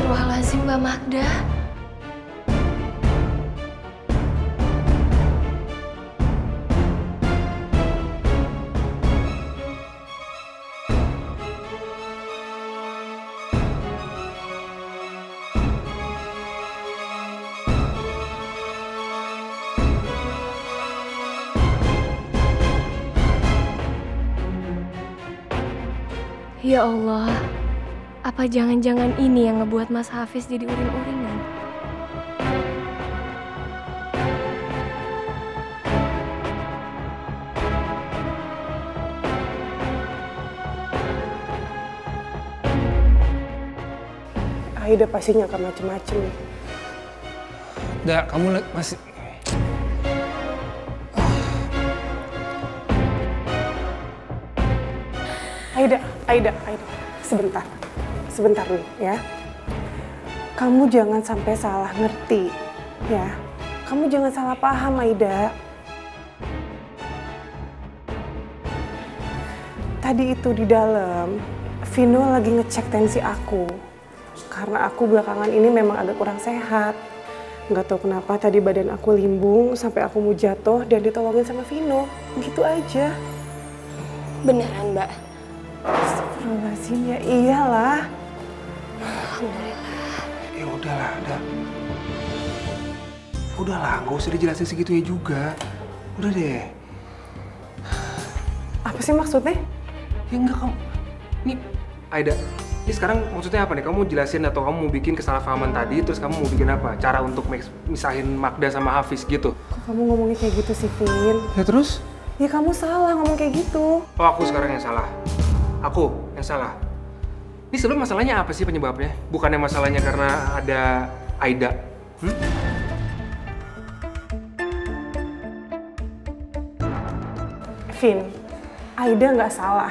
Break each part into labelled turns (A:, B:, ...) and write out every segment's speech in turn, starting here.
A: Astagfirullahaladzim, Mbak Magda. Ya Allah, apa jangan-jangan ini yang ngebuat Mas Hafiz jadi uring-uringan?
B: Aida pasti nyangka macem-macem.
C: Nggak, kamu masih...
B: Aida, sebentar nih ya. Kamu jangan sampai salah ngerti ya. Kamu jangan salah paham, Aida. Tadi itu di dalam, Vino lagi ngecek tensi aku. Karena aku belakangan ini memang agak kurang sehat. Nggak tahu kenapa tadi badan aku limbung sampai aku mau jatuh dan ditolongin sama Vino. Gitu aja.
A: Beneran, Mbak?
B: Astagfirullahaladzim, ya iyalah.
A: Alhamdulillah.
C: Ya udahlah, udahlah, nggak usah dijelasin segitunya juga. Udah deh.
B: Apa sih maksudnya?
C: Ya enggak, kamu... Nih, Aida, ini sekarang maksudnya apa nih? Kamu jelasin atau kamu mau bikin kesalahpahaman tadi, terus kamu mau bikin apa? Cara untuk misahin Magda sama Hafiz gitu?
B: Kok kamu ngomongnya kayak gitu sih, Vin?
C: Ya terus?
B: Ya kamu salah ngomong kayak gitu.
C: Oh, aku sekarang yang salah. Aku yang salah. Ini sebelum masalahnya apa sih penyebabnya? Bukannya masalahnya karena ada Aida.
B: Vin, Aida nggak salah.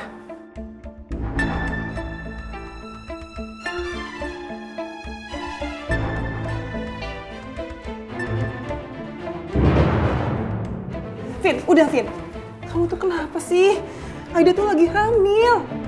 B: Vin, udah Vin. Kamu tuh kenapa sih? Aida tuh lagi hamil.